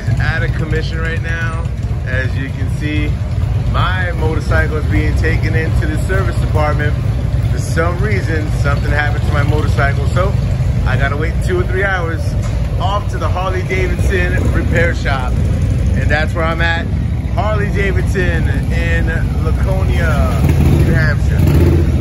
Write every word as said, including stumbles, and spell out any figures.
is out of commission right now. As you can see, my motorcycle is being taken into the service department. For some reason, something happened to my motorcycle, so I gotta wait two or three hours off to the Harley Davidson repair shop. And that's where I'm at, Harley Davidson in Laconia, New Hampshire.